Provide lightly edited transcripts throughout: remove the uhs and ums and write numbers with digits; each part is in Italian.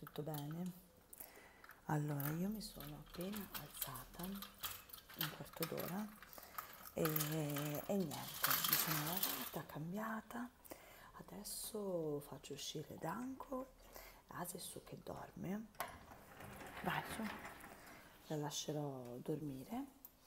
tutto bene? Allora, io mi sono appena alzata un quarto d'ora e niente, mi sono lavata, cambiata, adesso faccio uscire Danco, adesso che dorme, vai su, la lascerò dormire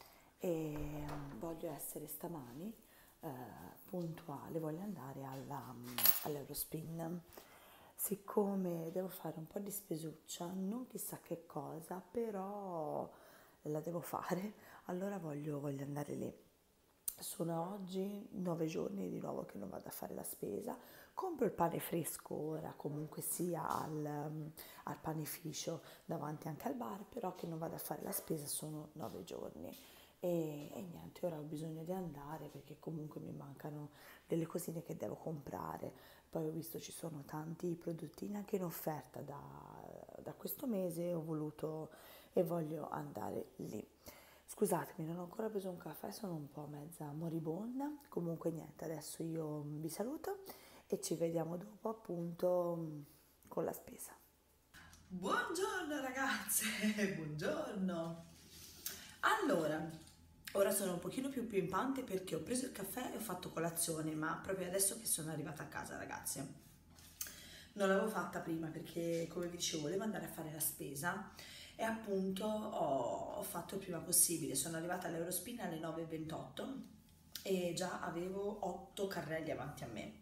e voglio essere stamani puntuale, voglio andare all'Eurospin. Siccome devo fare un po' di spesuccia, non chissà che cosa, però la devo fare, allora voglio andare lì. Sono oggi 9 giorni di nuovo che non vado a fare la spesa, compro il pane fresco ora comunque sia al panificio davanti anche al bar, però che non vado a fare la spesa sono 9 giorni. E niente, ora ho bisogno di andare perché comunque mi mancano delle cosine che devo comprare. Poi ho visto ci sono tanti prodottini anche in offerta da questo mese, ho voluto e voglio andare lì. Scusatemi, non ho ancora preso un caffè, sono un po' mezza moribonda. Comunque niente, adesso io vi saluto e ci vediamo dopo appunto con la spesa. Buongiorno ragazze, buongiorno. Allora, ora sono un pochino più pimpante perché ho preso il caffè e ho fatto colazione, ma proprio adesso che sono arrivata a casa, ragazze. Non l'avevo fatta prima perché, come vi dicevo, volevo andare a fare la spesa e appunto ho fatto il prima possibile. Sono arrivata all'Eurospin alle 9:28 e già avevo 8 carrelli avanti a me.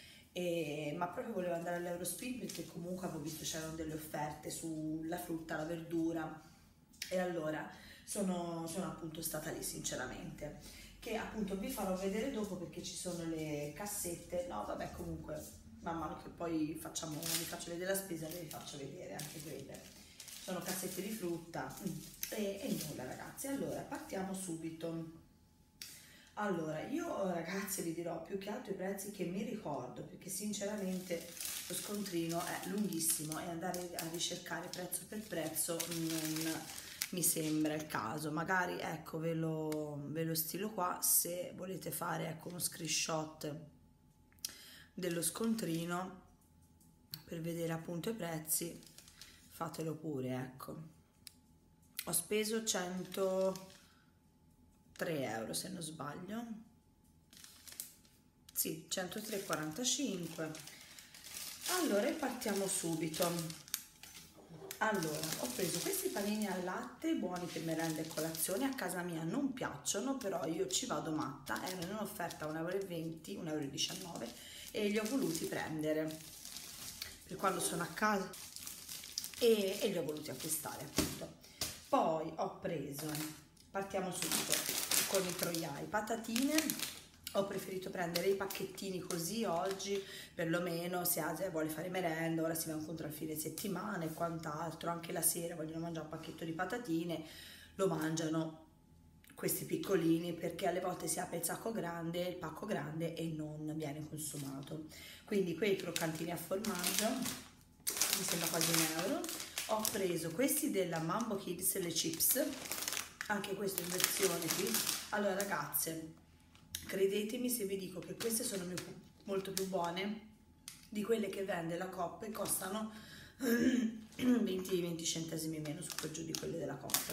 Ma proprio volevo andare all'Eurospin perché comunque avevo visto c'erano delle offerte sulla frutta, la verdura e allora sono appunto stata lì sinceramente, che appunto vi farò vedere dopo perché ci sono le cassette. No vabbè, comunque man mano che poi vi faccio vedere la spesa ve vi faccio vedere anche quelle. Sono cassette di frutta e nulla ragazzi. Allora partiamo subito. Allora, io ragazzi vi dirò più che altro i prezzi che mi ricordo, perché sinceramente lo scontrino è lunghissimo e andare a ricercare prezzo per prezzo non mi sembra il caso. Magari ecco ve lo stilo qua, se volete fare ecco uno screenshot dello scontrino per vedere appunto i prezzi, fatelo pure, ecco. Ho speso 103 euro se non sbaglio, sì, 103,45. allora partiamo subito. Allora, ho preso questi panini al latte buoni per merenda e colazione, a casa mia non piacciono, però io ci vado matta, erano in offerta 1,20 euro, 1,19 euro e li ho voluti prendere per quando sono a casa e li ho voluti acquistare appunto. Poi ho preso, partiamo subito con i troiai, patatine. Ho preferito prendere i pacchettini così oggi, perlomeno se Asia vuole fare merenda, ora si va incontro al fine settimana e quant'altro, anche la sera vogliono mangiare un pacchetto di patatine, lo mangiano questi piccolini perché alle volte si apre il pacco grande e non viene consumato. Quindi quei croccantini a formaggio, mi sembra quasi €1. Ho preso questi della Mambo Kids, le chips, anche questo in versione qui. Allora ragazze, credetemi se vi dico che queste sono molto più buone di quelle che vende la Coop e costano 20 centesimi meno, su per giù di quelle della Coop.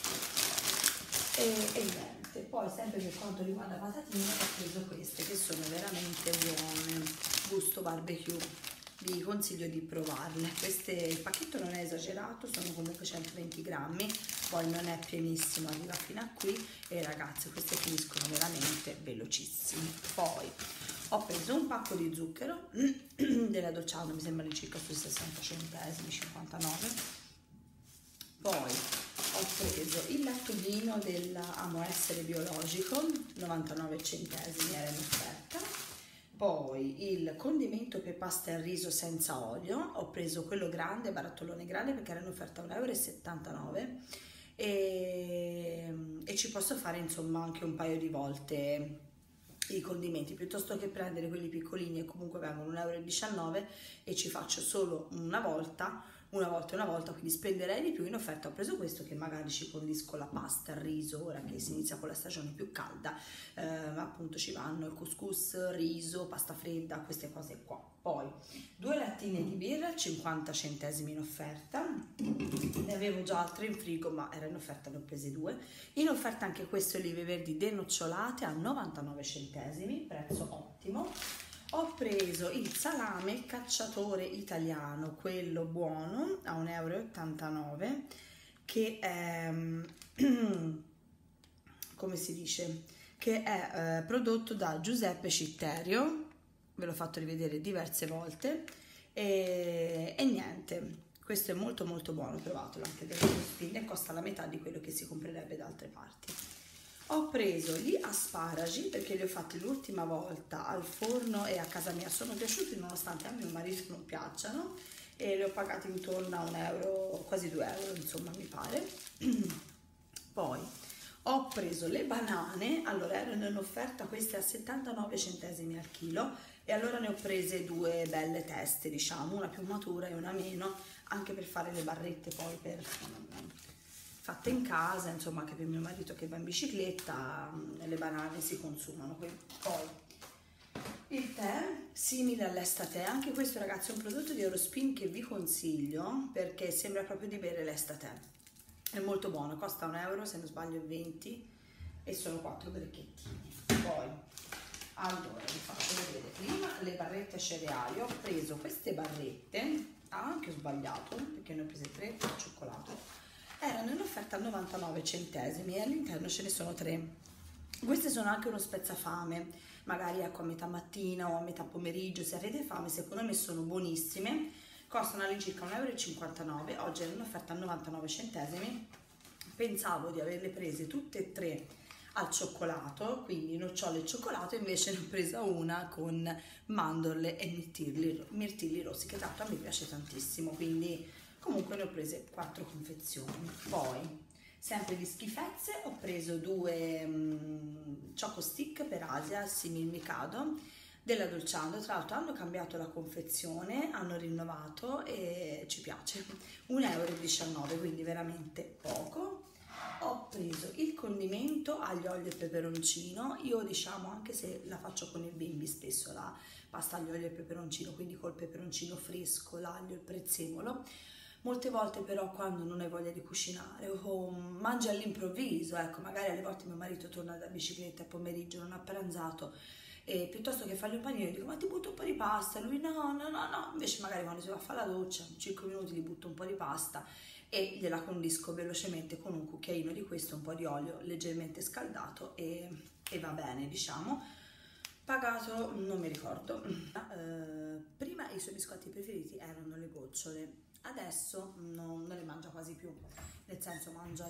E niente, poi sempre per quanto riguarda patatine ho preso queste che sono veramente buone, gusto barbecue. Vi consiglio di provarle. Il pacchetto non è esagerato, sono comunque 120 grammi, poi non è pienissimo, arriva fino a qui e ragazzi queste finiscono veramente velocissimi. Poi ho preso un pacco di zucchero della Dolciano, mi sembrano circa sui 60 centesimi, 59. Poi ho preso il lattughino della Amo Essere biologico, 99 centesimi, era in offerta. Poi il condimento per pasta e riso senza olio, ho preso quello grande, barattolone grande, perché era in offerta 1,79 euro e ci posso fare insomma anche un paio di volte i condimenti, piuttosto che prendere quelli piccolini e comunque vengono 1,19 euro e ci faccio solo una volta, una volta, quindi spenderei di più. In offerta ho preso questo, che magari ci condisco la pasta, il riso, ora che si inizia con la stagione più calda, appunto ci vanno il couscous, riso, pasta fredda, queste cose qua. Poi 2 lattine di birra, 50 centesimi in offerta, ne avevo già altre in frigo ma era in offerta, ne ho prese 2. In offerta anche queste olive verdi denocciolate a 99 centesimi, prezzo ottimo. Ho preso il salame cacciatore italiano, quello buono, a 1,89 euro, che è, come si dice, che è prodotto da Giuseppe Citterio, ve l'ho fatto rivedere diverse volte, e niente, questo è molto molto buono, provatelo, anche delle spine, costa la metà di quello che si comprerebbe da altre parti. Ho preso gli asparagi perché li ho fatti l'ultima volta al forno e a casa mia sono piaciuti, nonostante a mio marito non piacciono, e li ho pagati intorno a 1 euro, quasi 2 euro, insomma, mi pare. Poi ho preso le banane, allora erano in offerta queste a 79 centesimi al chilo, e allora ne ho prese 2 belle teste, diciamo, una più matura e una meno, anche per fare le barrette poi fatte in casa, insomma, anche per mio marito che va in bicicletta, le banane si consumano. Poi il tè, simile all'estate, anche questo ragazzi è un prodotto di Eurospin che vi consiglio perché sembra proprio di bere l'estate, è molto buono, costa 1 euro, se non sbaglio 20, e sono 4 bricchettini. Poi, allora, vi faccio vedere prima le barrette cereali. Ho preso queste barrette, anche ho sbagliato perché ne ho prese 3 al cioccolato, erano in offerta a 99 centesimi e all'interno ce ne sono 3. Queste sono anche uno spezzafame, magari ecco a metà mattina o a metà pomeriggio, se avete fame, secondo me sono buonissime, costano all'incirca 1,59 euro, oggi è in offerta a 99 centesimi, pensavo di averle prese tutte e 3 al cioccolato, quindi nocciole e cioccolato, invece ne ho presa una con mandorle e mirtilli rossi, che tanto a me piace tantissimo, quindi comunque ne ho prese 4 confezioni. Poi, sempre di schifezze, ho preso 2 choco stick per Asia, simil Mikado, della Dolciando. Tra l'altro hanno cambiato la confezione, hanno rinnovato e ci piace. 1,19 euro, quindi veramente poco. Ho preso il condimento aglio, olio e peperoncino. Io, diciamo, anche se la faccio con il bimbi spesso la pasta aglio, olio e peperoncino, quindi col peperoncino fresco, l'aglio, il prezzemolo. Molte volte però quando non hai voglia di cucinare o mangi all'improvviso, ecco, magari alle volte mio marito torna da bicicletta a pomeriggio, non ha pranzato, e piuttosto che fargli un panino dico ma ti butto un po' di pasta, lui no, invece magari quando si va a fare la doccia, in 5 minuti gli butto un po' di pasta e gliela condisco velocemente con un cucchiaino di questo, un po' di olio leggermente scaldato e va bene, diciamo. Pagato, non mi ricordo. Prima i suoi biscotti preferiti erano le gocciole, adesso non le mangia quasi più, nel senso mangia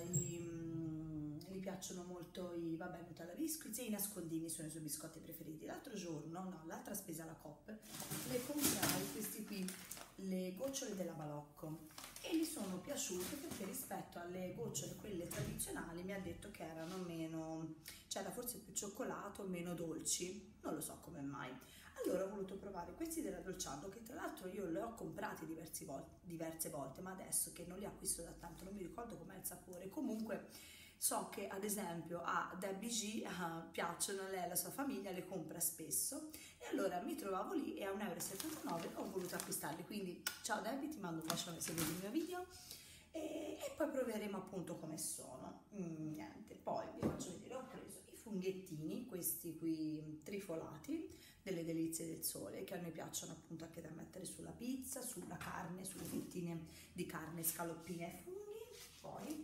gli piacciono molto i, vabbè, Nutella Biscuits e i nascondini sono i suoi biscotti preferiti. L'altro giorno, no, l'altra spesa alla Coop, le comprai questi qui, le gocciole della Balocco, e gli sono piaciute perché rispetto alle gocciole quelle tradizionali mi ha detto che erano meno, c'era forse più cioccolato, meno dolci, non lo so come mai. Allora ho voluto provare questi della Dolciando, che tra l'altro io li ho comprati diverse volte, ma adesso che non li acquisto da tanto non mi ricordo com'è il sapore. Comunque so che ad esempio a Debbie G piacciono, lei e la sua famiglia le compra spesso, e allora mi trovavo lì e a 1,79 euro ho voluto acquistarli. Quindi ciao Debbie, ti mando un bacione se vedi il mio video, e poi proveremo appunto come sono. Niente, poi vi faccio vedere, ho preso i funghettini, questi qui trifolati, delle Delizie del Sole, che a noi piacciono appunto anche da mettere sulla pizza, sulla carne, sulle fettine di carne, scaloppine e funghi. Poi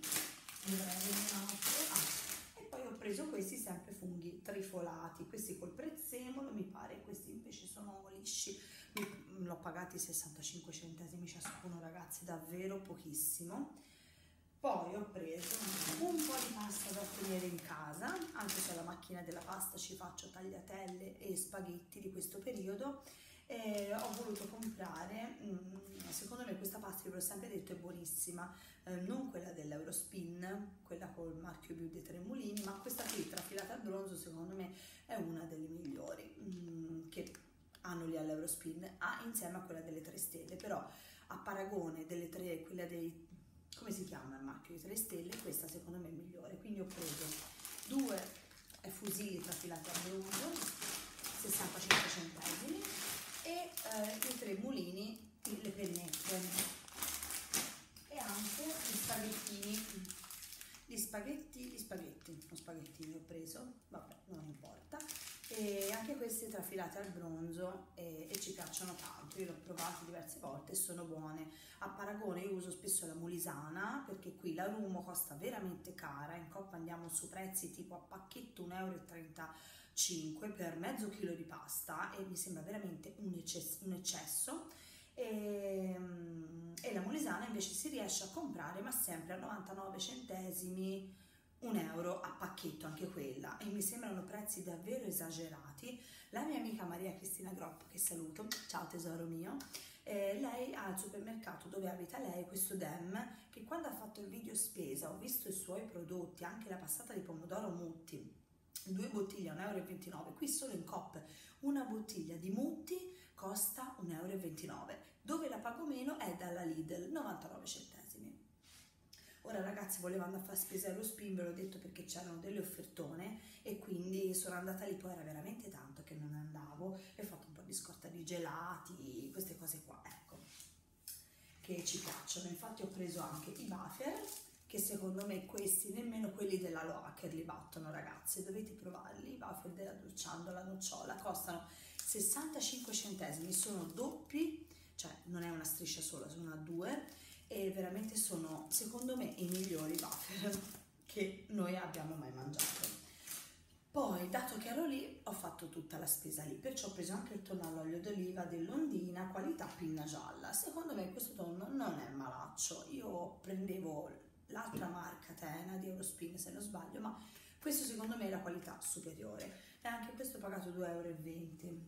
e poi ho preso questi sempre funghi trifolati, questi col prezzemolo mi pare, questi invece sono lisci, l'ho pagati 65 centesimi ciascuno, ragazzi, davvero pochissimo. Poi ho preso un po' di pasta da tenere in casa, anche se alla macchina della pasta ci faccio tagliatelle e spaghetti di questo periodo, e ho voluto comprare, secondo me questa pasta, vi ho sempre detto, è buonissima, non quella dell'Eurospin, quella col marchio Biu dei Tremolini, ma questa qui trafilata al bronzo secondo me è una delle migliori che hanno lì all'Eurospin, insieme a quella delle 3 stelle, però a paragone delle tre, quella dei, come si chiama il marchio di 3 stelle, questa secondo me è migliore, quindi ho preso 2 fusilli trafilati a bronzo, 65 centesimi, e i 3 mulini, le pennette, e anche gli spaghettini ho preso, vabbè, non importa, e anche questi trafilati al bronzo, e ci piacciono tanto. Io li ho provati diverse volte e sono buone. A paragone io uso spesso la Molisana, perché qui la Rumo costa veramente cara, in Coop andiamo su prezzi tipo a pacchetto 1,35 € per mezzo chilo di pasta, e mi sembra veramente un eccesso. E la Molisana invece si riesce a comprare, ma sempre a 99 centesimi, 1 euro a pacchetto anche quella, e mi sembrano prezzi davvero esagerati. La mia amica Maria Cristina Groppo, che saluto, ciao tesoro mio, lei ha al supermercato dove abita lei questo Dem, che quando ha fatto il video spesa ho visto i suoi prodotti, anche la passata di pomodoro Mutti, 2 bottiglie a 1,29 €, qui solo in Coop una bottiglia di Mutti costa 1,29 €, dove la pago meno è dalla Lidl, 99 centesimi. Ora ragazzi, volevo andare a fare spesa a Eurospin, ve l'ho detto, perché c'erano delle offertone e quindi sono andata lì, poi era veramente tanto che non andavo e ho fatto un po' di scorta di gelati, queste cose qua, ecco, che ci piacciono. Infatti ho preso anche i wafer, che secondo me questi nemmeno quelli della Loacker li battono ragazzi, dovete provarli. I wafer della Dolciando alla nocciola costano 65 centesimi, sono doppi, cioè non è una striscia sola, sono a 2, e veramente sono secondo me i migliori wafer che noi abbiamo mai mangiato. Poi, dato che ero lì, ho fatto tutta la spesa lì, perciò ho preso anche il tonno all'olio d'oliva dell'Ondina, qualità pinna gialla. Secondo me questo tonno non è malaccio, io prendevo l'altra marca Tena di Eurospin se non sbaglio, ma questo secondo me è la qualità superiore, e anche questo ho pagato 2,20 €.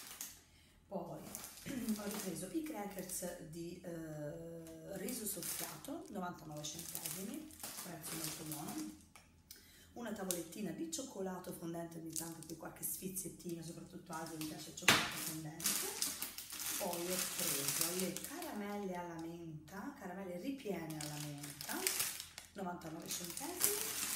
Poi ho ripreso i crackers di riso soffiato, 99 centesimi, prezzo molto buono, una tavolettina di cioccolato fondente, ogni tanto qui qualche sfiziettino, soprattutto a Asia mi piace il cioccolato fondente. Poi ho preso le caramelle alla menta, caramelle ripiene alla menta, 99 centesimi.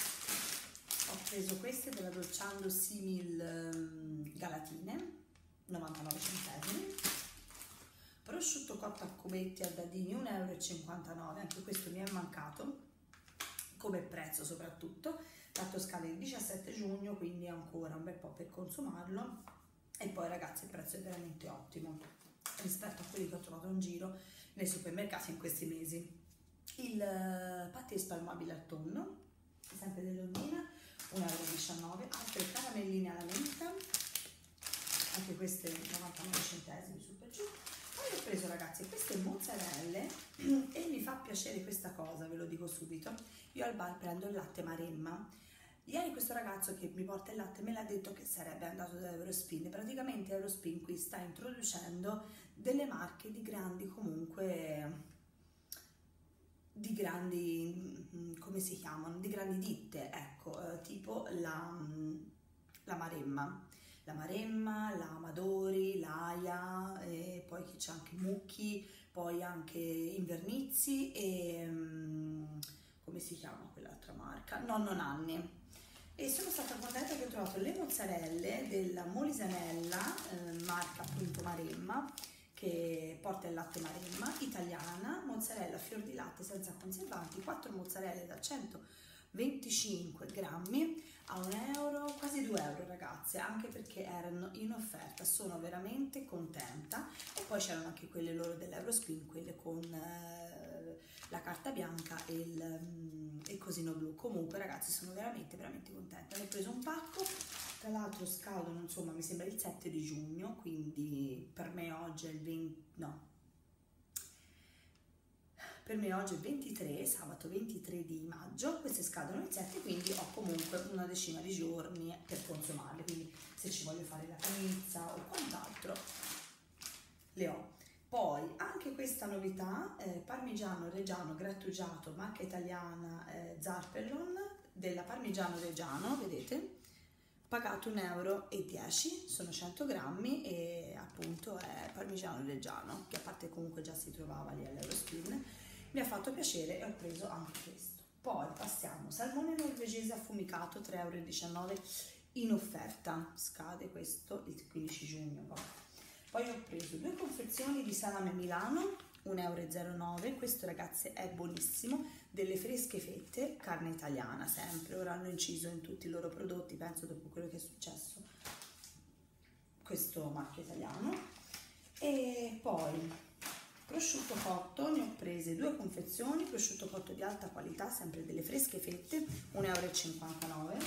Ho preso queste della Dolciando simil galatine, 99 centesimi. Prosciutto cotto a cubetti a dadini, 1,59 €, anche questo mi è mancato come prezzo, soprattutto fatto scade il 17 giugno, quindi ancora un bel po' per consumarlo. E poi ragazzi il prezzo è veramente ottimo rispetto a quelli che ho trovato in giro nei supermercati in questi mesi. Il patè spalmabile al tonno, sempre dell'Ondina, 1,19 €. Altre caramelline alla menta, anche queste 99 centesimi, su per giù. Poi ho preso ragazzi queste mozzarelle e mi fa piacere questa cosa, ve lo dico subito. Io al bar prendo il latte Maremma. Ieri questo ragazzo che mi porta il latte me l'ha detto che sarebbe andato da Eurospin. Praticamente Eurospin qui sta introducendo delle marche di grandi, comunque di grandi, come si chiamano? Di grandi ditte, ecco, tipo la Maremma. La Maremma, la Amadori, l'Aia, e poi c'è anche Mucchi, poi anche Invernizzi e come si chiama quell'altra marca? Nonno Nanni. E sono stata contenta che ho trovato le mozzarelle della Molisanella, marca appunto Maremma, che porta il latte Maremma, italiana, mozzarella fior di latte senza conservanti, 4 mozzarelle da 125 grammi a 1 euro, quasi 2 euro ragazze, anche perché erano in offerta. Sono veramente contenta. E poi c'erano anche quelle loro dell'Eurospin, quelle con la carta bianca e il cosino blu. Comunque ragazzi sono veramente contenta. Ne ho preso un pacco, tra l'altro scadono, insomma mi sembra il 7 di giugno, quindi per me oggi è il 20, no, per me oggi è 23, sabato 23 di maggio, queste scadono il 7, quindi ho comunque una decina di giorni per consumarle, quindi se ci voglio fare la camizza o quant'altro le ho. Poi anche questa novità, parmigiano reggiano grattugiato, marca italiana Zarpellon, della Parmigiano Reggiano, vedete? pagato 1,10 euro, sono 100 grammi e appunto è parmigiano reggiano, che a parte comunque già si trovava lì all'Eurospin. Mi ha fatto piacere e ho preso anche questo. Poi passiamo, salmone norvegese affumicato, 3,19 euro in offerta, scade questo il 15 giugno. Poi ho preso 2 confezioni di salame Milano, 1,09 euro, questo ragazze è buonissimo, delle fresche fette, carne italiana sempre, ora hanno inciso in tutti i loro prodotti, penso dopo quello che è successo, questo marchio italiano. E poi prosciutto cotto, ne ho prese 2 confezioni, prosciutto cotto di alta qualità, sempre delle fresche fette, 1,59 euro,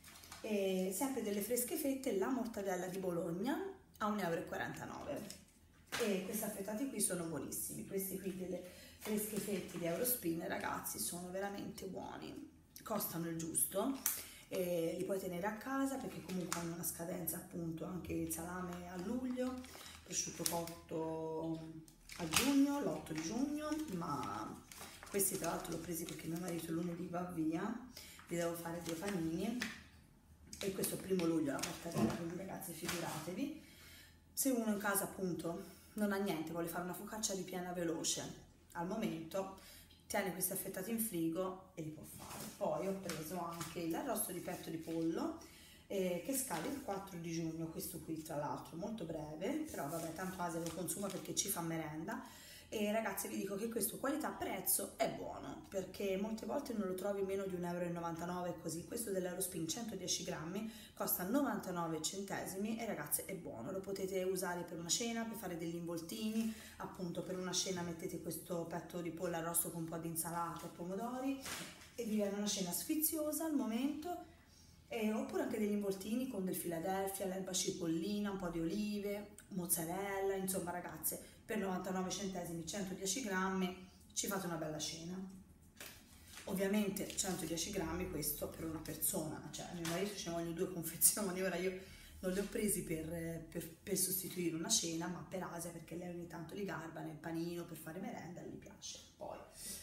e sempre delle fresche fette, la mortadella di Bologna a 1,49 euro. E questi affettati qui sono buonissimi, questi qui delle fresche fette di Eurospin, ragazzi, sono veramente buoni, costano il giusto e li puoi tenere a casa perché comunque hanno una scadenza, appunto anche il salame a luglio, prosciutto cotto a giugno, l'8 di giugno, ma questi tra l'altro l'ho presi perché mio marito lunedì va via, vi devo fare 2 panini e questo è il 1° luglio la mortadella, quindi ragazzi figuratevi. Se uno in casa appunto non ha niente, vuole fare una focaccia ripiena veloce, al momento tiene questi affettati in frigo e li può fare. Poi ho preso anche l'arrosto di petto di pollo che scade il 4 di giugno, questo qui tra l'altro molto breve, però vabbè tanto Asia lo consuma perché ci fa merenda. E ragazzi vi dico che questo qualità-prezzo è buono perché molte volte non lo trovi meno di 1,99 euro così. Questo dell'Eurospin 110 grammi costa 99 centesimi e ragazzi è buono, lo potete usare per una cena, per fare degli involtini, appunto per una cena mettete questo petto di pollo arrosto con un po' di insalata e pomodori e vi viene una cena sfiziosa al momento. Oppure anche degli involtini con del Philadelphia, l'erba cipollina, un po' di olive, mozzarella, insomma ragazze, per 99 centesimi 110 grammi ci fate una bella cena. Ovviamente 110 grammi questo per una persona, cioè a mio marito ce ne vogliono 2 confezioni, ora io non li ho presi per sostituire una cena, ma per Asia perché lei ogni tanto li garba nel panino per fare merenda e gli piace. Poi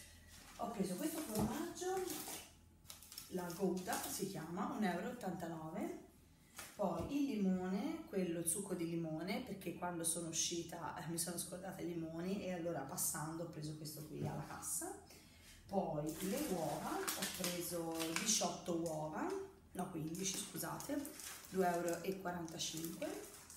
ho preso questo formaggio, la Gouda si chiama, 1,89 euro. Poi il limone, quello il succo di limone, perché quando sono uscita mi sono scordata i limoni e allora passando ho preso questo qui alla cassa. Poi le uova, ho preso 18 uova, no 15 scusate, 2,45 euro.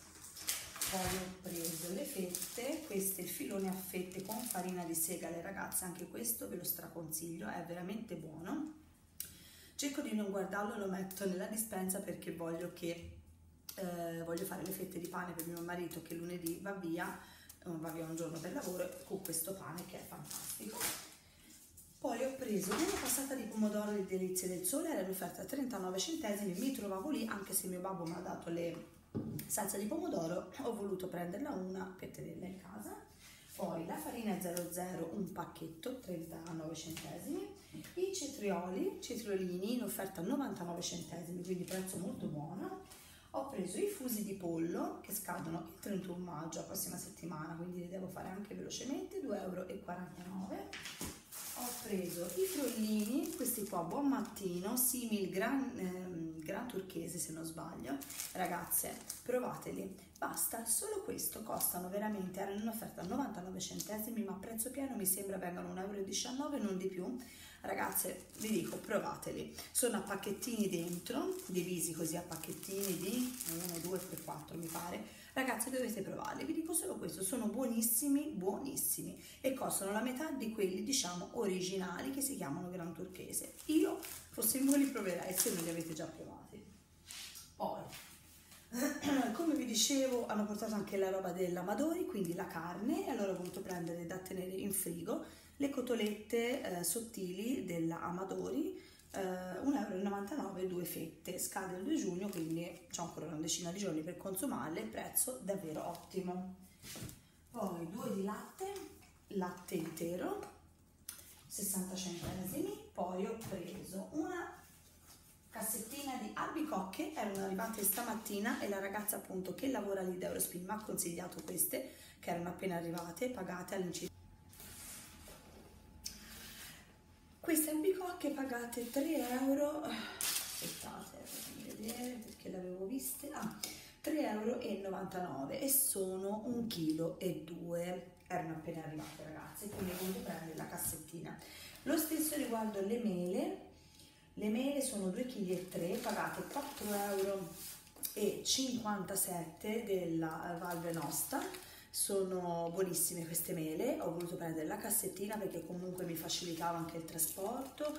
Poi ho preso le fette, questo è il filone a fette con farina di segale, ragazze, anche questo ve lo straconsiglio, è veramente buono. Cerco di non guardarlo, lo metto nella dispensa perché voglio fare le fette di pane per mio marito che lunedì va via un giorno per lavoro con questo pane che è fantastico. Poi ho preso una passata di pomodoro di Delizie del Sole, era in offerta a 39 centesimi, mi trovavo lì anche se mio babbo mi ha dato le salsa di pomodoro, ho voluto prenderla una per tenerla in casa. Poi la farina 00, un pacchetto, 39 centesimi. I cetriolini in offerta a 99 centesimi, quindi prezzo molto buono. Ho preso i fusi di pollo che scadono il 31 maggio, la prossima settimana, quindi li devo fare anche velocemente, 2,49 euro. Ho preso i frollini, questi qua buon mattino, simil gran turchese se non sbaglio, ragazze provateli, basta, solo questo, costano veramente, erano in offerta a 99 centesimi ma a prezzo pieno mi sembra vengano 1,19 euro, non di più. Ragazze vi dico provateli, sono a pacchettini dentro, divisi così a pacchettini di 1, 2, 3, 4 mi pare. Ragazzi dovete provarli, vi dico solo questo, sono buonissimi, buonissimi e costano la metà di quelli diciamo originali che si chiamano Gran Turchese. Io fossi voi li proverei se non li avete già provati. Poi, come vi dicevo, hanno portato anche la roba dell'Amadori, quindi la carne, e allora ho voluto prendere da tenere in frigo le cotolette sottili della Amadori, 1,99 euro, 2 fette, scade il 2 giugno, quindi c'ho ancora una decina di giorni per consumarle, prezzo davvero ottimo. Poi 2 di latte intero, 60 centesimi, poi ho preso una cassettina di albicocche, erano arrivate stamattina e la ragazza appunto che lavora lì da Eurospin mi ha consigliato queste che erano appena arrivate, pagate all'incirca. Queste albicocche pagate 3,79 euro, aspettate, fammi vedere perché le avevo viste, 3,99 € e sono 1,2 kg, erano appena arrivate ragazze, quindi potete prendere la cassettina. Lo stesso riguardo le mele sono 2,3 kg, pagate 4,57 € della Valve Nosta. Sono buonissime queste mele, ho voluto prendere la cassettina perché comunque mi facilitava anche il trasporto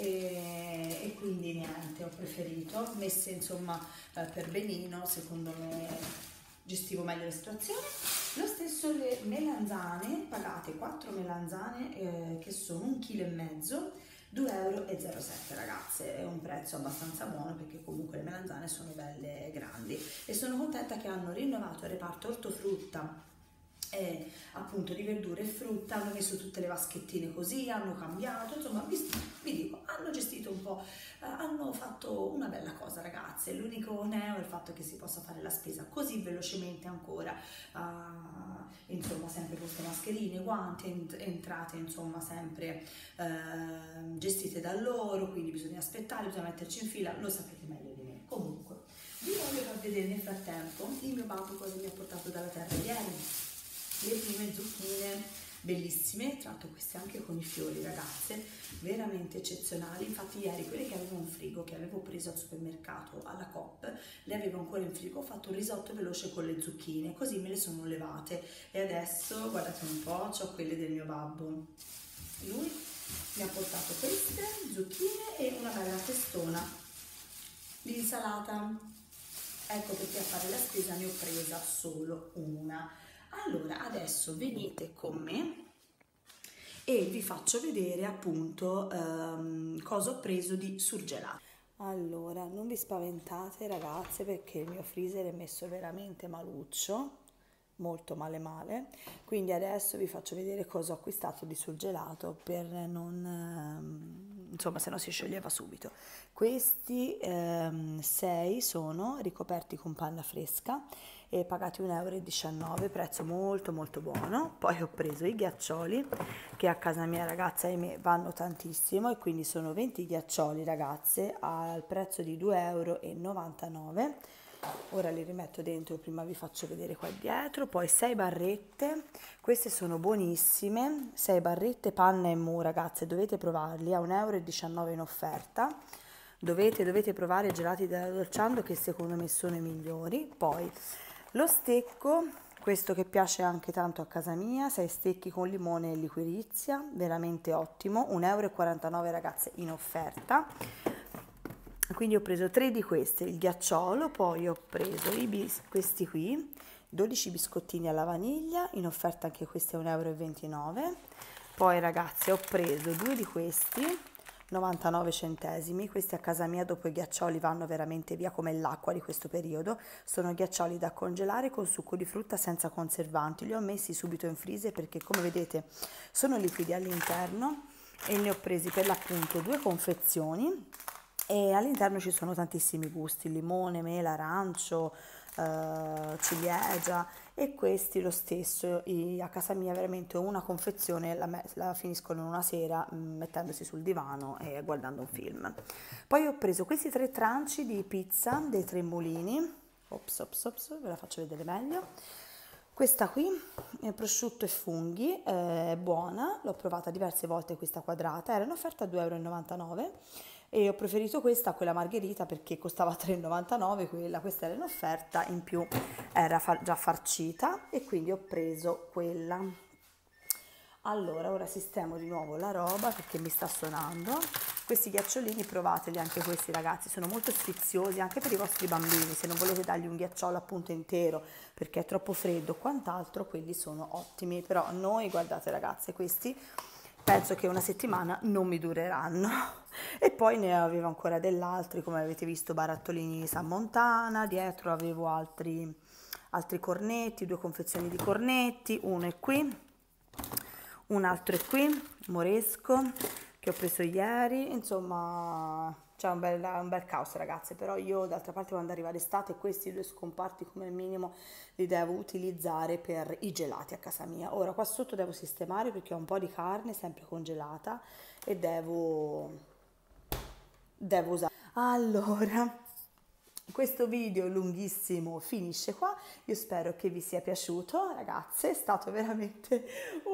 e quindi niente, ho preferito, messe insomma per benino, secondo me gestivo meglio la situazione. Lo stesso le melanzane, pagate 4 melanzane che sono 1,5 kg, 2,07 € ragazze, è un prezzo abbastanza buono perché comunque le melanzane sono belle grandi e sono contenta che hanno rinnovato il reparto ortofrutta appunto di verdure e frutta, hanno messo tutte le vaschettine così, hanno cambiato, insomma vi dico, hanno gestito un po', hanno fatto una bella cosa ragazze. L'unico neo è il fatto che si possa fare la spesa così velocemente ancora, insomma sempre queste mascherine, guanti, entrate insomma sempre gestite da loro, quindi bisogna aspettare, bisogna metterci in fila, lo sapete meglio di me. Comunque vi voglio far vedere nel frattempo il mio babbo cosa mi ha portato dalla terra ieri. Le prime zucchine bellissime, tra l'altro queste anche con i fiori ragazze, veramente eccezionali. Infatti ieri quelle che avevo in frigo, che avevo preso al supermercato alla Coop, le avevo ancora in frigo, ho fatto un risotto veloce con le zucchine, così me le sono levate e adesso guardate un po', ho quelle del mio babbo. Lui mi ha portato queste zucchine e una bella testona di insalata. Ecco perché a fare la spesa ne ho presa solo una. Allora adesso venite con me e vi faccio vedere appunto cosa ho preso di surgelato. Allora non vi spaventate ragazze perché il mio freezer è messo veramente maluccio, molto male, quindi adesso vi faccio vedere cosa ho acquistato di surgelato per non insomma se no si scioglieva subito. Questi 6 sono ricoperti con panna fresca e pagati 1,19 €, prezzo molto buono. Poi ho preso i ghiaccioli che a casa mia ragazza ahimè vanno tantissimo e quindi sono 20 ghiaccioli ragazze al prezzo di 2,99 €. Ora li rimetto dentro, prima vi faccio vedere qua dietro. Poi 6 barrette, queste sono buonissime, 6 barrette panna e mu ragazze, dovete provarli, a 1,19 € in offerta. Dovete provare i gelati della Dolciando che secondo me sono i migliori. Poi lo stecco, questo che piace anche tanto a casa mia, 6 stecchi con limone e liquirizia, veramente ottimo, 1,49 € ragazze in offerta. Quindi ho preso 3 di queste, il ghiacciolo, poi ho preso questi qui, 12 biscottini alla vaniglia, in offerta anche questi a 1,29 €. Poi ragazzi ho preso 2 di questi, 99 centesimi, questi a casa mia dopo i ghiaccioli vanno veramente via come l'acqua di questo periodo, sono ghiaccioli da congelare con succo di frutta senza conservanti, li ho messi subito in freezer perché come vedete sono liquidi all'interno e ne ho presi per l'appunto 2 confezioni e all'interno ci sono tantissimi gusti, limone, mela, arancio, ciliegia e questi lo stesso, a casa mia veramente una confezione la finiscono in una sera mettendosi sul divano e guardando un film. Poi ho preso questi 3 tranci di pizza dei Tre Mulini, ops, ve la faccio vedere meglio. Questa qui è prosciutto e funghi, è buona, l'ho provata diverse volte questa quadrata, era in offerta a 2,99 € e ho preferito questa a quella margherita perché costava 3,99 €, questa era in offerta, in più era già farcita e quindi ho preso quella. Allora, ora sistemo di nuovo la roba perché mi sta suonando. Questi ghiacciolini provateli anche questi ragazzi, sono molto sfiziosi anche per i vostri bambini, se non volete dargli un ghiacciolo appunto intero perché è troppo freddo o quant'altro, quelli sono ottimi, però noi guardate ragazze, questi penso che una settimana non mi dureranno. E poi ne avevo ancora dell'altri, come avete visto, barattolini San Montana, dietro avevo altri cornetti, 2 confezioni di cornetti, uno è qui, un altro è qui, moresco, che ho preso ieri, insomma c'è un bel caos ragazze, però io d'altra parte quando arriva l'estate questi 2 scomparti come minimo li devo utilizzare per i gelati a casa mia. Ora qua sotto devo sistemare perché ho un po' di carne sempre congelata e devo usare. Allora, questo video lunghissimo finisce qua, io spero che vi sia piaciuto, ragazze, è stato veramente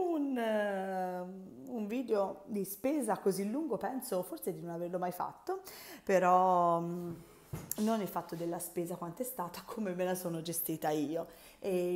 un video di spesa così lungo, penso forse di non averlo mai fatto, però non il fatto della spesa quanto è stata, come me la sono gestita io. E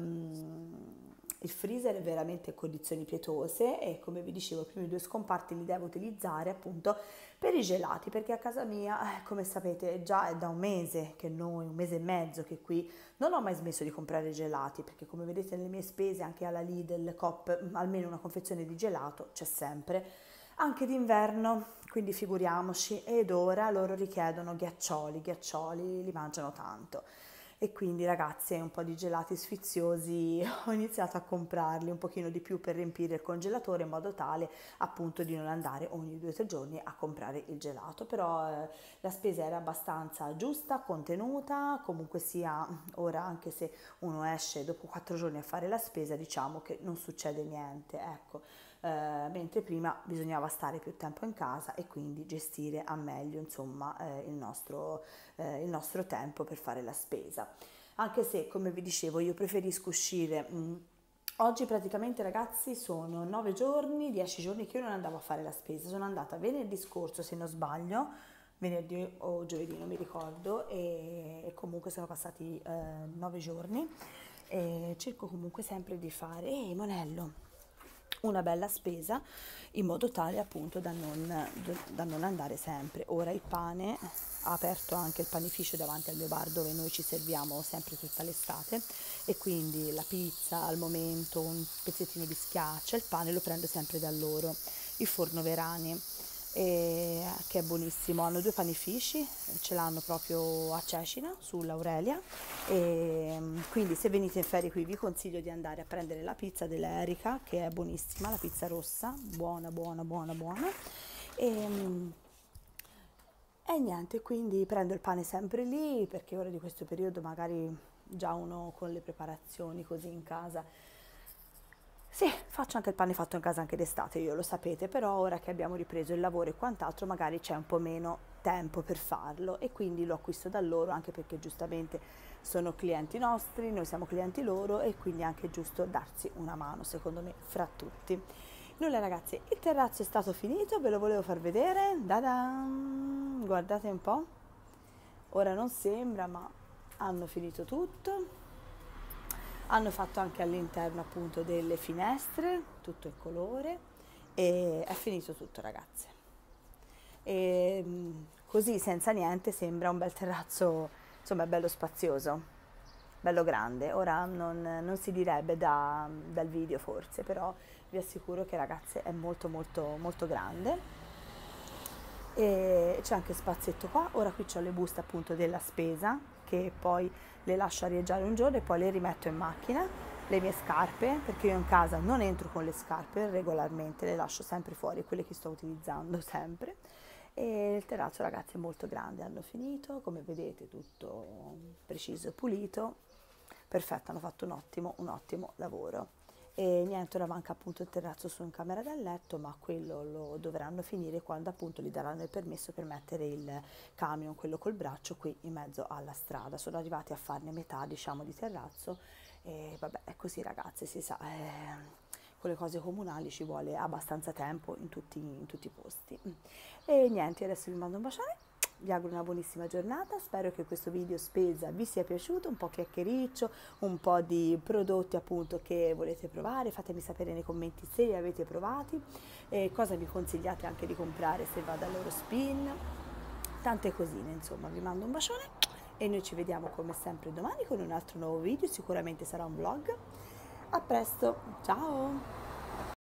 il freezer è veramente in condizioni pietose e come vi dicevo i primi 2 scomparti li devo utilizzare appunto per i gelati, perché a casa mia, come sapete, già è da un mese che noi, un mese e mezzo che qui non ho mai smesso di comprare gelati, perché come vedete nelle mie spese anche alla Lidl, Coop, almeno una confezione di gelato c'è sempre, anche d'inverno, quindi figuriamoci, ed ora loro richiedono ghiaccioli, li mangiano tanto. E quindi ragazzi un po' di gelati sfiziosi ho iniziato a comprarli un pochino di più per riempire il congelatore in modo tale appunto di non andare ogni 2 o 3 giorni a comprare il gelato, però la spesa era abbastanza giusta, contenuta, comunque sia ora anche se uno esce dopo 4 giorni a fare la spesa diciamo che non succede niente, ecco. Mentre prima bisognava stare più tempo in casa e quindi gestire a meglio insomma il nostro tempo per fare la spesa, anche se come vi dicevo io preferisco uscire. Oggi praticamente ragazzi sono 9 giorni, 10 giorni che io non andavo a fare la spesa, sono andata venerdì scorso se non sbaglio, venerdì o giovedì non mi ricordo, e comunque sono passati 9 giorni e cerco comunque sempre di fare, Monello, una bella spesa in modo tale appunto da non andare sempre. Ora il pane, ha aperto anche il panificio davanti al mio bar dove noi ci serviamo sempre tutta l'estate e quindi la pizza al momento, un pezzettino di schiaccia, il pane lo prendo sempre da loro, il forno Verani. Che è buonissimo, hanno 2 panifici, ce l'hanno proprio a Cecina sull'Aurelia e quindi se venite in ferie qui vi consiglio di andare a prendere la pizza dell'Erica che è buonissima, la pizza rossa, buona e, e niente, quindi prendo il pane sempre lì perché ora di questo periodo magari già uno con le preparazioni così in casa. Sì, faccio anche il pane fatto in casa anche d'estate, io lo sapete, però ora che abbiamo ripreso il lavoro e quant'altro magari c'è un po' meno tempo per farlo e quindi lo acquisto da loro anche perché giustamente sono clienti nostri, noi siamo clienti loro e quindi è anche giusto darsi una mano secondo me fra tutti. Nulla ragazzi, il terrazzo è stato finito, ve lo volevo far vedere, da-dam! Guardate un po', ora non sembra ma hanno finito tutto. Hanno fatto anche all'interno appunto delle finestre, tutto in colore e è finito tutto ragazze. E così senza niente sembra un bel terrazzo, insomma è bello spazioso, bello grande. Ora non si direbbe dal video forse, però vi assicuro che ragazze è molto grande. E c'è anche spazietto qua, ora qui ho le buste appunto della spesa che poi le lascio arieggiare un giorno e poi le rimetto in macchina, le mie scarpe, perché io in casa non entro con le scarpe regolarmente, le lascio sempre fuori, quelle che sto utilizzando sempre. E il terrazzo ragazzi è molto grande, hanno finito, come vedete tutto preciso e pulito, perfetto, hanno fatto un ottimo lavoro. E niente, ora manca appunto il terrazzo su in camera da letto, ma quello lo dovranno finire quando appunto gli daranno il permesso per mettere il camion, quello col braccio, qui in mezzo alla strada. Sono arrivati a farne metà, diciamo, di terrazzo e vabbè, è così ragazzi, si sa, con le cose comunali ci vuole abbastanza tempo in tutti i posti. E niente, adesso vi mando un bacione. Vi auguro una buonissima giornata, spero che questo video spesa vi sia piaciuto, un po' chiacchiericcio, un po' di prodotti appunto che volete provare, fatemi sapere nei commenti se li avete provati, e cosa mi consigliate anche di comprare se vado all'Eurospin, tante cosine, insomma vi mando un bacione e noi ci vediamo come sempre domani con un altro nuovo video, sicuramente sarà un vlog. A presto, ciao!